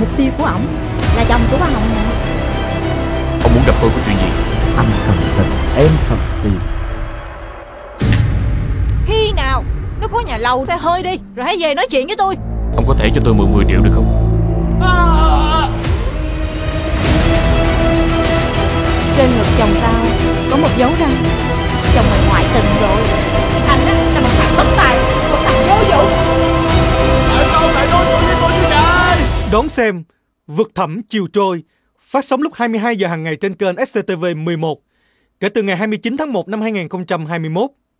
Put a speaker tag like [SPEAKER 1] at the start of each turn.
[SPEAKER 1] Mục tiêu của ổng là chồng của ba Hồng nè.
[SPEAKER 2] Ông muốn gặp tôi có chuyện gì?
[SPEAKER 3] Anh cần tình, em cần tiền.
[SPEAKER 1] Khi nào nó có nhà lầu xe hơi đi, rồi hãy về nói chuyện với tôi.
[SPEAKER 2] Ông có thể cho tôi mượn 10 triệu được không?
[SPEAKER 1] Trên ngực chồng tao có một dấu răng. Chồng mày ngoại tình rồi. Thành á là một thằng bất tài, một thằng vô dụng.
[SPEAKER 2] Tại sao lại đối xử với tôi như vậy?
[SPEAKER 4] Đón xem Vực Thẳm Chiều Trôi, phát sóng lúc 22 giờ hàng ngày trên kênh SCTV 11 kể từ ngày 29 tháng 1 năm 2021.